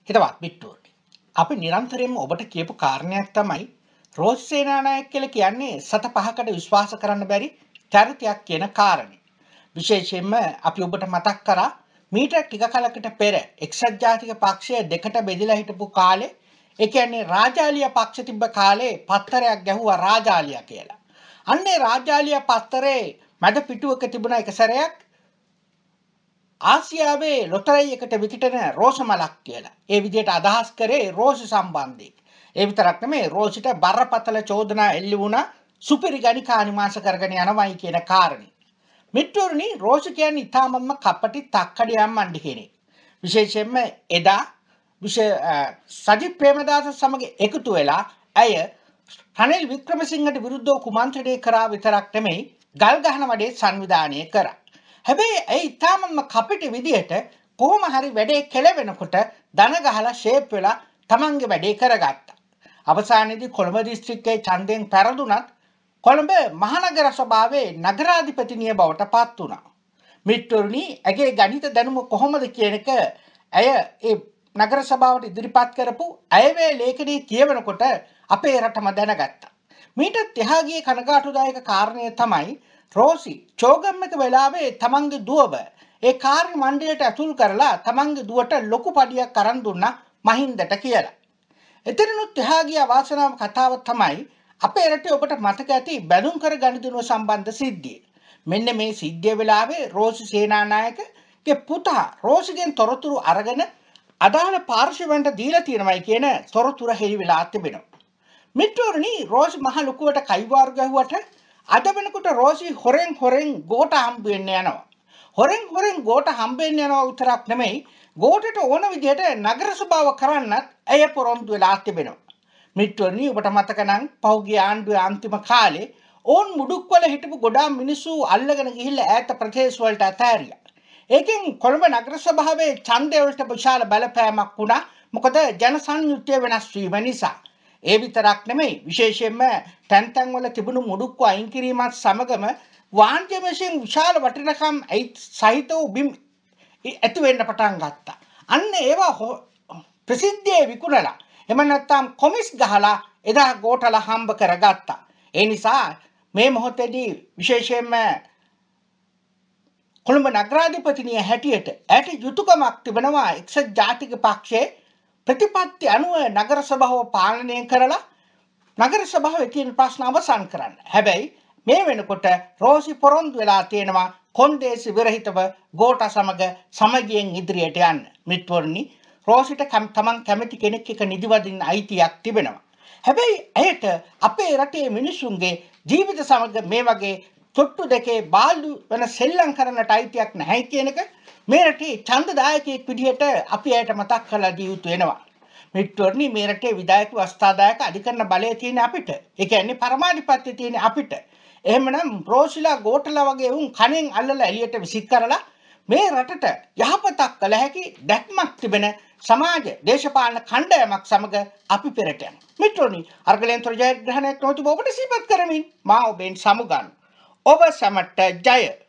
හිතවත් පිට්ටුවනි. අපි නිරන්තරයෙන්ම ඔබට කියපු කාරණයක් තමයි රෝස් සේනානායක කියලා කියන්නේ සත පහකට විශ්වාස කරන්න බැරි චරිතයක් කියන කාරණේ. විශේෂයෙන්ම අපි ඔබට මතක් කරා මීට ටික කලකට පෙර එක්සත් ජාතික පක්ෂය දෙකට බෙදලා හිටපු කාලේ ඒ කියන්නේ රාජාලියා පක්ෂ තිබ්බ කාලේ පත්තරයක් ගැහුවා රාජාලියා කියලා. අන්නේ රාජාලියා පත්තරේ මැද පිටුවක තිබුණ එක සැරයක් ආසියාවේ ලොතරැයි එකට විකිටන රෝස මලක් කියලා. ඒ විදිහට අදහස් කරේ රෝස සම්බන්ධයෙන්. ඒ විතරක් නෙමෙයි රෝසිට බරපතල චෝදනා එල්ල වුණා සුපිරි ගණිකා අනිමාස කරගෙන යනවායි කියන කාරණේ. මිත්‍රෝනි රෝස කියන්නේ ඊටමම කපටි තක්කඩි අම්මණ්ඩි කෙනෙක්. විශේෂයෙන්ම එදා සජිත් ප්‍රේමදාස සමග එකතු වෙලා ඇය රනිල් වික්‍රමසිංහට විරුද්ධව කුමන්ත්‍රණය කරා විතරක් නෙමෙයි ගල් ගහන වැඩේ සංවිධානය කරා. හැබැයි ඒ ඊටමම කපටි විදියට කොහොම හරි වැඩේ කෙලවෙනකොට දන ගහලා ෂේප් වෙලා තමන්ගේ වැඩේ කරගත්තා. අවසානයේදී කොළඹ දිස්ත්‍රික්කයේ ඡන්දයෙන් පෙරදුනත් කොළඹ මහනගර සභාවේ නගරාධිපතිනිය බවට පත් වුණා. මිත්‍රෝනි ඇගේ ගණිත දැනුම කොහොමද කියන එක ඇය ඒ නගර සභාවට ඉදිරිපත් කරපු අයවැය ලේඛනයේ කියවනකොට අපේ රටම දැනගත්තා. මීටත් එහා ගියේ කනගාටුදායක කාරණය තමයි රෝසි චෝගම් එක වෙලාවේ තමන්ගේ දුවව ඒ කාර්ය මණ්ඩලයට ඇතුල් කරලා තමන්ගේ දුවට ලොකු පඩියක් අරන් දුන්නා මහින්දට කියලා. එතනනුත් එහා ගිය වාසනාව කතාව තමයි අපේ රටේ ඔබට මතක ඇති බැඳුම් කර ගනුදෙනුව සම්බන්ධ සිද්ධිය. මෙන්න මේ සිද්ධිය වෙලාවේ රෝසි සේනානායකගේ පුතා රෝසිගෙන් තොරතුරු අරගෙන අදාළ පාර්ශවයන්ට දීලා තියෙනවයි කියන තොරතුරු හෙළි වෙලා තිබෙනවා. මිත්‍රෝනි රෝසි මහ ලොකුවට කයිවාරු ගැහුවට අද වෙනකොට රෝසි හොරෙන් ගෝට හම්බ වෙන්න යනවා. හොරෙන් ගෝට හම්බ වෙන්න යනවා විතරක් නෙමෙයි ගෝටට ඕන විදිහට නගර සභාව කරන්නත් ඇය පොරොන්දු වෙලා තිබෙනවා. මිත්‍රෝනි ඔබට මතක නම් පහුගිය ආණ්ඩුවේ අන්තිම කාලේ ඕන් මුඩුක්වල හිටපු ගොඩාක් මිනිස්සු අල්ලගෙන ගිහිල්ලා ඈත ප්‍රදේශ වලට අතෑරියා. ඒකෙන් කොළඹ නගර සභාවේ ඡන්දය වලට විශාල බලපෑමක් වුණා. මොකද ජන සංයුත්තය වෙනස් වීම නිසා. ඒ විතරක් නෙමෙයි විශේෂයෙන්ම තැන් වල තිබුණු මුඩුක්ව අයින් කිරීමත් සමගම වාණිජ්‍ය වශයෙන් විශාල වටිනකම් සහිතව බිම් ඇති වෙන්න පටන් ගත්තා. අන්න ඒවා ප්‍රසිද්ධියේ විකුණලා එම නැත්තම් කොමිස් ගහලා එදා ගෝටලා හම්බ කරගත්තා. ඒ නිසා මේ මොහොතේදී විශේෂයෙන්ම කොළඹ නගරාධිපතිනිය හැටියට ඇයට යුතුයකමක් තිබෙනවා එක්සත් ජාතික පක්ෂයේ ප්‍රතිපත්ති අනුව නගර සභාව පාලනය කරලා නගර සභාවේ තියෙන ප්‍රශ්න අවසන් කරන්න. හැබැයි මේ වෙනකොට රෝසි පොරොන්දු වෙලා තියෙනවා කොන්දේසි විරහිතව ගෝඨ සමග සමගියෙන් ඉදිරියට යන්න. මිත්‍රෝනි රෝසිට තමන් කැමති කෙනෙක් එක නිදිවදින්න අයිතියක් තිබෙනවා. හැබැයි ඇයට අපේ රටේ මිනිසුන්ගේ ජීවිත සමග මේ වගේ තොට්ටු දෙකේ බාල්දු වෙන සෙල්ලම් කරන්නට අයිතියක් නැහැ කියන එක මේ රටේ ඡන්දදායකයෙක් විදිහට අපි ඇයට මතක් කරලා දිය යුතු වෙනවා. මිත්‍රෝනි මේ රටේ විධායක වස්තාදායක අධිකරණ බලය තියෙන අපිට. ඒ කියන්නේ පරමාධිපත්‍ය තියෙන අපිට. එහෙමනම් රෝසිලා ගෝඨලා වගේ උන් කණෙන් අල්ලලා එළියට විසික් කරලා මේ රටට යහපතක් කළ හැකි දැක්මක් තිබෙන සමාජ දේශපාලන කණ්ඩායමක් සමග අපි පෙරට යනවා. මිත්‍රෝනි අර්ගලෙන්තර ජයග්‍රහණයක් නොතිබ ඔබට සිහිපත් කරමින් මා ඔබෙන් සමුගන්න. ඔබ සමට ජය.